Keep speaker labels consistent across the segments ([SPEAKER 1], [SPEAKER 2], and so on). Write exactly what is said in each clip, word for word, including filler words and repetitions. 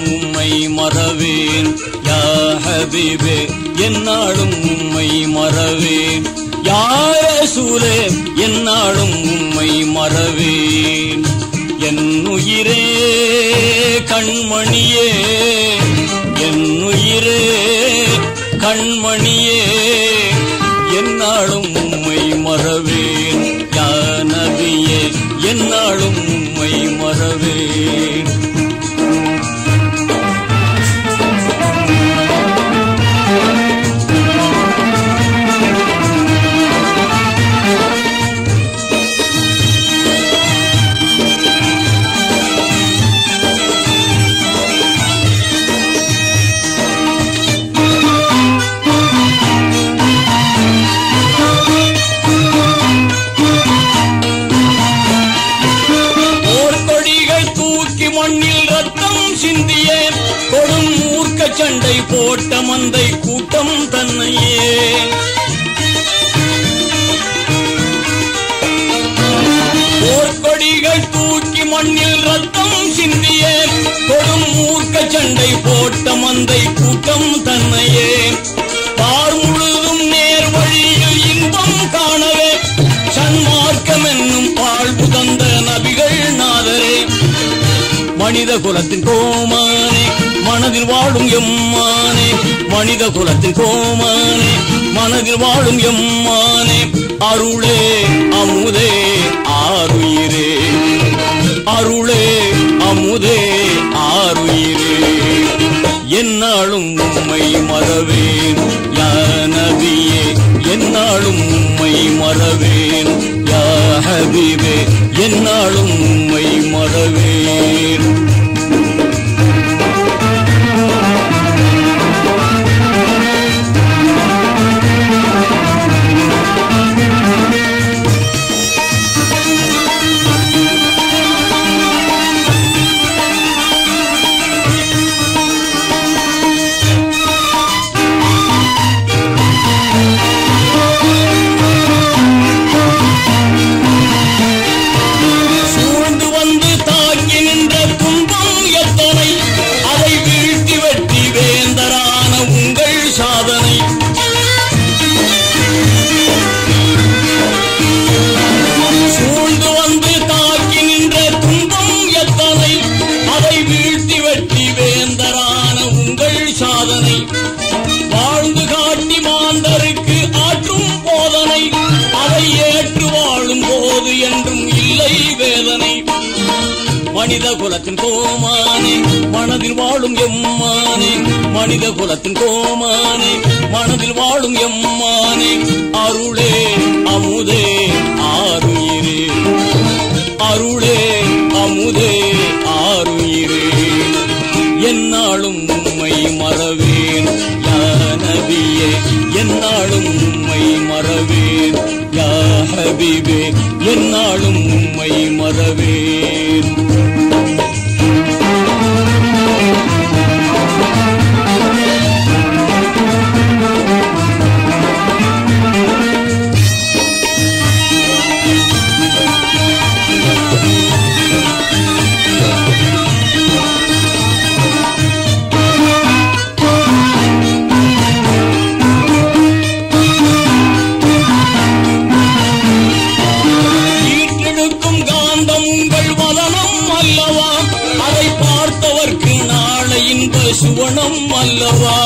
[SPEAKER 1] உம்மை மறவேன் யா ஹபீபே என்னாலும் உம்மை மறவேன் யா ரசூலே என்னாலும் உம்மை மறவேன் என் உயிரே கண்மணியே என் உயிரே கண்மணியே என்னாலும் உம்மை மறவேன் யா நபியே என்னாலும் உம்மை மறவேன் சண்டை போட்ட மந்தை கூட்டம் தன்னையே போர்க்கொடிகள் தூக்கி மண்ணில் ரத்தம் சிந்திய கொடும் மூர்க்க சண்டை போட்ட மந்தை கூட்டம் தன்னையே பார் முழுதும் நேர் வழியில் இன்பம் காணவே சன்மார்க்கம் என்னும் வாழ்வு தந்த நபிகள் நாதரே மனித குலத்தின் கோமானே மனதில் வாழும் எம்மானே மனித குலத்தின் கோமானே மனதில் வாழும் எம்மானே அருளே அமுதே ஆருயிரே அருளே அமுதே ஆருயிரே என்னாலும் உம்மை மறவேன் யா நபியே என்னாலும் உம்மை மறவேன் யா ஹபீபே என்னாலும் உம்மை மறவேன் வாழ்ந்து காட்டி மாந்தருக்கு ஆற்றும் போதனை அதை ஏற்று வாழும் போது என்றும் இல்லை வேதனை மனித குலத்தின் கோமானே மனதில் வாழும் எம்மானே மனித குலத்தின் கோமானே மனதில் வாழும் எம்மானே அருளே அமுதே ஆருயிரே அருளே அமுதே ஆருயிரே என்னாலும் உம்மை மறவேன் யா நபியே என்னாலும் உம்மை மறவேன் யா ஹபீபே என்னாலும் உம்மை மறவேன் சுவனம் அல்லவா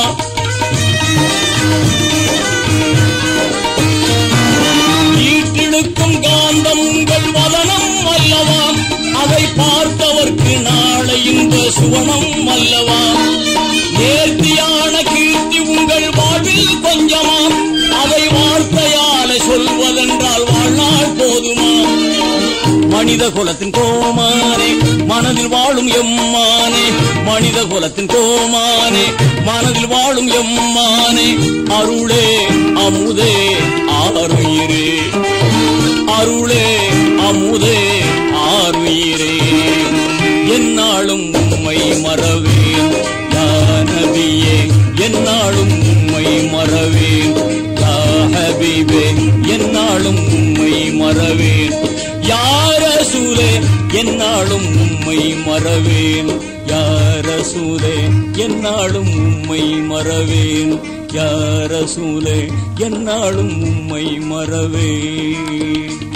[SPEAKER 1] ஈட்டிழுக்கும் காந்தம் உங்கள் வதனம் அல்லவா அதை பார்த்தவர்க்கு நாளை இன்ப சுவனம் அல்லவா நேர்த்தியான கீர்த்தி உங்கள் வாழ்வில் கொஞ்சமா அதை வார்த்தையால சொல்வதென்றால் வாழ்நாள் போதுமா மனித குலத்தின் கோமானே மனதில் வாழும் எம்மானே மனித குலத்தின் கோமானே மனதில் வாழும் எம்மானே அருளே அமுதே ஆருயிரே அருளே அமுதே ஆருயிரே என்னாலும் உம்மை மறவேன் யா நபியே என்னாலும் உம்மை மறவேன் யா ஹபீபே என்னாலும் உம்மை மறவேன் யா ரசூலே என்னாலும் உம்மை மறவேன் யா ரசூலே, என்னாலும் உம்மை மறவேன் யா ரசூலே, என்னாலும் உம்மை மறவேன்.